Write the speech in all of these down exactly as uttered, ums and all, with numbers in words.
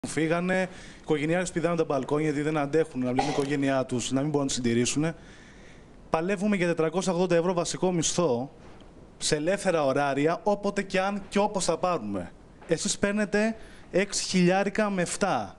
Φύγανε, οι οικογενειάρχες πηδάνε τα μπαλκόνια γιατί δεν αντέχουν να βλέπουν η οικογένειά τους, να μην μπορούν να τη συντηρήσουν. Παλεύουμε για τετρακόσια ογδόντα ευρώ βασικό μισθό σε ελεύθερα ωράρια, όποτε και αν και όπως θα πάρουμε. Εσείς παίρνετε έξι χιλιάρικα με επτά.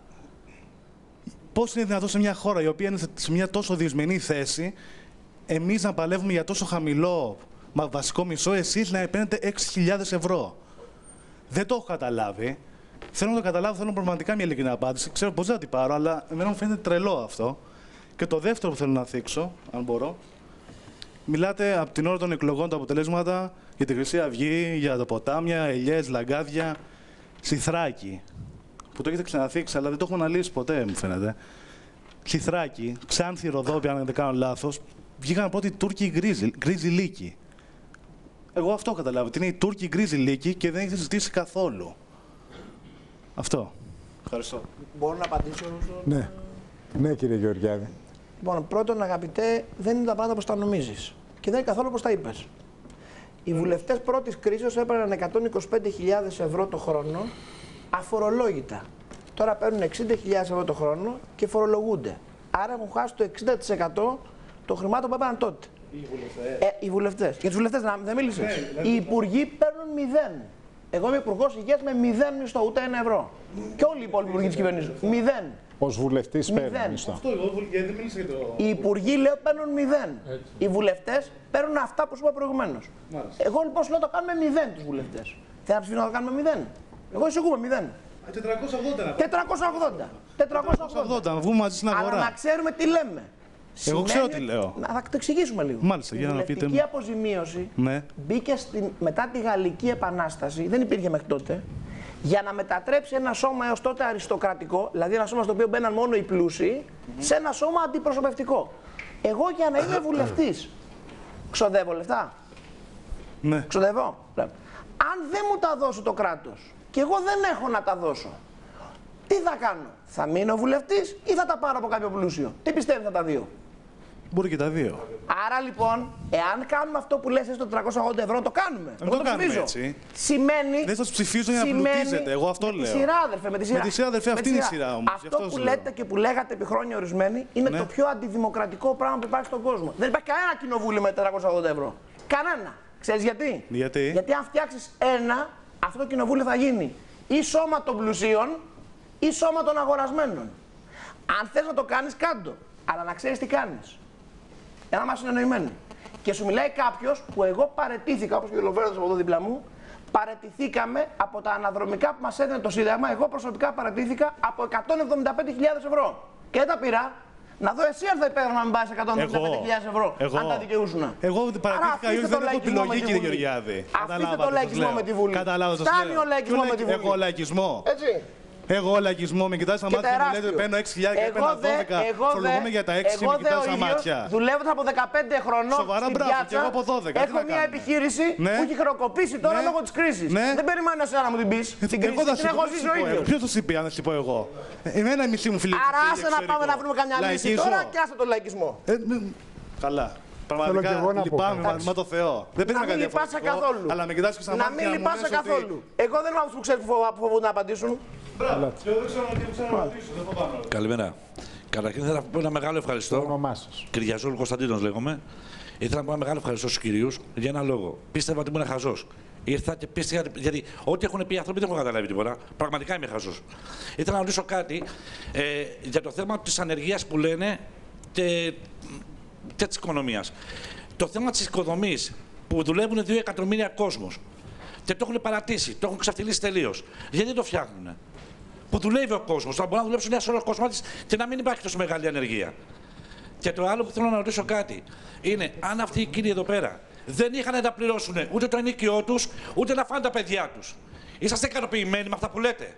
Πώς είναι δυνατόν σε μια χώρα η οποία είναι σε μια τόσο δυσμενή θέση, εμείς να παλεύουμε για τόσο χαμηλό βασικό μισθό, εσείς να παίρνετε έξι χιλιάδες ευρώ. Δεν το έχω καταλάβει. Θέλω να το καταλάβω, θέλω πραγματικά μια ειλικρινή απάντηση. Ξέρω πώς δεν θα την πάρω, αλλά εμένα μου φαίνεται τρελό αυτό. Και το δεύτερο που θέλω να θίξω, αν μπορώ, μιλάτε από την ώρα των εκλογών τα αποτελέσματα για τη Χρυσή Αυγή, για τα ποτάμια, ελιές, λαγκάδια, Συθράκη. Που το έχετε ξαναθίξει, αλλά δεν το έχουμε αναλύσει ποτέ, μου φαίνεται. Συθράκη, Ξάνθη, Ροδόπη, αν δεν κάνω λάθος, βγήκαν πρώτοι Τούρκοι γκρίζι, γκρίζι λύκοι. Εγώ αυτό καταλάβω, ότι είναι οι Τούρκοι γκρίζι λύκοι και δεν έχετε συζητήσει καθόλου. Αυτό. Ευχαριστώ. Μπορώ να απαντήσω. Ναι. Ναι, κύριε Γεωργιάδη. Λοιπόν, πρώτον, αγαπητέ, δεν είναι τα πράγματα όπως τα νομίζεις. Και δεν είναι καθόλου όπως τα είπες. Οι βουλευτές πρώτης κρίσεως έπαιρναν εκατόν είκοσι πέντε χιλιάδες ευρώ το χρόνο αφορολόγητα. Τώρα παίρνουν εξήντα χιλιάδες ευρώ το χρόνο και φορολογούνται. Άρα έχουν χάσει το εξήντα τοις εκατό των χρημάτων που έπαιρναν τότε. Οι βουλευτές. Ε, οι βουλευτές. Για τους βουλευτές δεν μίλησες. Ναι, δηλαδή... Οι υπουργοί παίρνουν μηδέν. Εγώ είμαι υπουργός υγείας με μηδέν μισθό, ούτε ένα ευρώ. Και όλοι οι υπόλοιποι υπουργοί της κυβέρνησης. Μηδέν. Ως βουλευτής παίρνουν μισθό. Αυτό εγώ δεν μίλησα για το. Οι υπουργοί λέω παίρνουν μηδέν. Έτσι. Οι βουλευτές παίρνουν αυτά που σου είπα προηγουμένως. Εγώ λοιπόν σου λέω το κάνουμε μηδέν τους βουλευτές. Θέλω να ψηφίσω να το κάνουμε μηδέν. Εγώ εισηγούμε μηδέν. τετρακόσια ογδόντα. τετρακόσια ογδόντα. τετρακόσια ογδόντα. Να βγούμε μαζί στην αγορά. Αλλά να ξέρουμε τι λέμε. Εγώ Σημαίνει... ξέρω τι λέω. Να, θα το εξηγήσουμε λίγο. Μάλιστα, για να πείτε. Η βουλευτική αποζημίωση ναι. μπήκε στην... μετά τη Γαλλική Επανάσταση, δεν υπήρχε μέχρι τότε, για να μετατρέψει ένα σώμα έως τότε αριστοκρατικό, δηλαδή ένα σώμα στο οποίο μπαίναν μόνο οι πλούσιοι, mm-hmm. σε ένα σώμα αντιπροσωπευτικό. Εγώ για να είμαι βουλευτής, ξοδεύω λεφτά. Ναι. Ξοδεύω. Αν δεν μου τα δώσει το κράτος και εγώ δεν έχω να τα δώσω, τι θα κάνω, θα μείνω βουλευτής ή θα τα πάρω από κάποιο πλούσιο? Τι πιστεύετε τα δύο? Μπορεί και τα δύο. Άρα λοιπόν, εάν κάνουμε αυτό που λες στο τετρακόσια ογδόντα ευρώ, το κάνουμε. Δεν το, το κάνουμε έτσι. Σημαίνει. Δεν σας ψηφίζω για να πλουτίζετε. Εγώ αυτό με λέω. Τη σειρά, αδερφέ, με τη σειρά. Με τη σειρά, αδερφέ, αυτή είναι η σειρά όμως. Αυτό που λέτε και που λέγατε επί χρόνια ορισμένοι είναι ναι. το πιο αντιδημοκρατικό πράγμα που υπάρχει στον κόσμο. Δεν υπάρχει κανένα κοινοβούλιο με τετρακόσια ογδόντα ευρώ. Κανένα. Ξέρεις γιατί? Γιατί? Γιατί αν φτιάξεις ένα, αυτό το κοινοβούλιο θα γίνει ή σώμα των πλουσίων ή σώμα των αγορασμένων. Αν θες να το κάνεις, κάντο. Αλλά να ξέρεις τι κάνεις. Για να είμαστε συνεννοημένοι. Και σου μιλάει κάποιος που εγώ παραιτήθηκα, όπως και ο Λοβέρδος από εδώ δίπλα μου, παραιτηθήκαμε από τα αναδρομικά που μας έδινε το Σύνταγμα. Εγώ προσωπικά παραιτήθηκα από εκατόν εβδομήντα πέντε χιλιάδες ευρώ. Και δεν τα πήρα. Να δω εσύ αν θα υπέγρανα να μην πάρεις εκατόν εβδομήντα πέντε χιλιάδες ευρώ, εγώ, αν τα δικαιούσουν. Εγώ παραιτήθηκα, αλλιώς δεν έχω επιλογή, κύριε Γεωργιάδη. Αφήστε το λαϊκισμό με τη Βουλή. Φτάνει ο λαϊκισμό με τη Βουλή. Εγώ λαϊκισμό. Έτσι. Εγώ λαϊκισμό, με κοιτάς στα μάτια και μου λέτε παίρνω έξι χιλιάδες και παίρνω δώδεκα. Φορολογούμε για τα έξι, με κοιτάς στα μάτια. Δουλεύοντας από δεκαπέντε χρονών σοβαρά, στην μπράβο, πιάτσα, και εγώ από δώδεκα. έχω μια επιχείρηση ναι. που έχει χρεοκοπήσει τώρα ναι. λόγω της κρίσης. Ναι. Δεν περιμένω εσένα να μου την πεις. Ε, την κρίση την έχω ζήσει ο ίδιος. Ποιος θα σου πει αν θα σου πω εγώ? Εμένα η μισή μου φίλη. Άρα άσε να πάμε να βρούμε καμιά λύση τώρα και άσε τον λαϊκισμό. Καλά. Πραγματικά λυπάμαι, μα το Θεό. Δεν πρέπει να μην λυπάσαι καθόλου. Αλλά με κοιτάς και στα μάτια. μάτια. Να μην λυπάσαι καθόλου. Εγώ δεν είμαι αυτός που ξέρει που φοβούνται να απαντήσουν. Μπράβο. Εγώ δεν ξέρω να ρωτήσω. Δεν φοβάμαι. Καλημέρα. Καταρχήν θέλω να πω ένα μεγάλο ευχαριστώ. Το όνομά σας. Κυριαζόλου Κωνσταντίνος λέγομαι. Ήθελα να πω ένα μεγάλο ευχαριστώ στους κυρίους για ένα λόγο. Πίστευα ότι ήμουν χαζός. Ήρθα και πίστευα, γιατί ό,τι έχουν πει οι άνθρωποι δεν έχω καταλάβει τίποτα. Πραγματικά είμαι χαζός. Ήθελα να ρωτήσω κάτι ε, για το θέμα της ανεργίας που λένε και, και της οικονομίας. Το θέμα της οικοδομής που δουλεύουν δύο εκατομμύρια κόσμος και το έχουν παρατήσει, το έχουν ξαφτυλίσει τελείως. Γιατί δεν το φτιάχνουν? Που δουλεύει ο κόσμος, θα μπορεί να δουλέψουν ένα σωρό κόσμο της και να μην υπάρχει τόσο μεγάλη ανεργία. Και το άλλο που θέλω να ρωτήσω κάτι είναι αν αυτοί οι κύριοι εδώ πέρα δεν είχαν να τα πληρώσουν ούτε το ενοίκιό τους, ούτε να φάνε τα παιδιά τους. Είσαστε ικανοποιημένοι με αυτά που λέτε?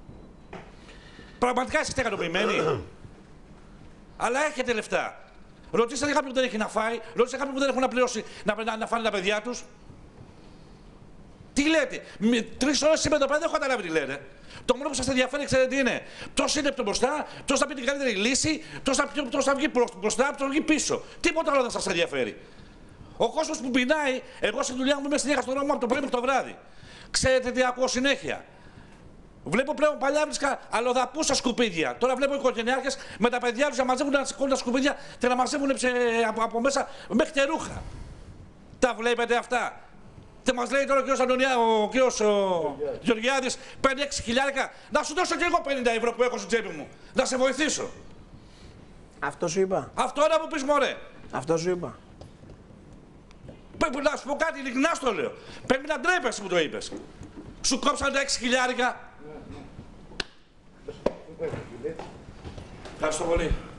Πραγματικά είστε ικανοποιημένοι? Αλλά έχετε λεφτά. Ρωτήσατε κάποιον που δεν έχει να φάει, ρωτήσατε κάποιον που δεν έχουν να πληρώσει να, να, να φάνε τα παιδιά τους. Τι λέτε? Τρεις ώρες σήμερα εδώ πέρα δεν έχω καταλάβει τι λέτε. Το μόνο που σας ενδιαφέρει, ξέρετε τι είναι? Ποιος είναι πιο μπροστά, ποιος θα πει την καλύτερη λύση, ποιος θα, ποιος θα βγει μπροστά, ποιος θα βγει πίσω. Τίποτα άλλο δεν σας ενδιαφέρει. Ο κόσμος που πεινάει, εγώ στη δουλειά μου είμαι συνέχεια στον δρόμο από το πρωί μέχρι το βράδυ. Ξέρετε τι ακούω συνέχεια? Βλέπω πλέον παλιά βρίσκα αλλοδαπού στα σκουπίδια. Τώρα βλέπω οικογενειάρχες με τα παιδιά τους να μαζεύουν να σηκώνουν τα σκουπίδια και να μαζεύουν ψε... από, από μέσα μέχρι και ρούχα. Τα βλέπετε αυτά. Και μας λέει τώρα ο κ. Αντωνιά, ο κ. Γεωργιάδης, παίρνει έξι χιλιάρικα. Να σου δώσω και εγώ πενήντα ευρώ που έχω στην τσέπη μου. Να σε βοηθήσω. Αυτό σου είπα. Αυτό να μου πεις, μωρέ. Αυτό σου είπα. Πρέπει να σου πω κάτι, ειλικρινά στο λέω. Πρέπει να ντρέπεσαι που το είπες. Σου κόψαν τα έξι χιλιάρικα. Ευχαριστώ πολύ.